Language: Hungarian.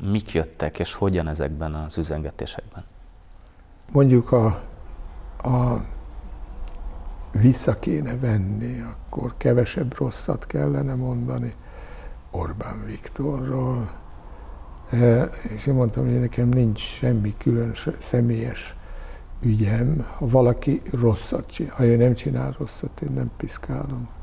mik jöttek, és hogyan ezekben az üzengetésekben? Mondjuk a vissza kéne venni, akkor kevesebb rosszat kellene mondani Orbán Viktorról. És én mondtam, hogy nekem nincs semmi külön személyes ügyem. Ha valaki rosszat csinál, ha ő nem csinál rosszat, én nem piszkálom.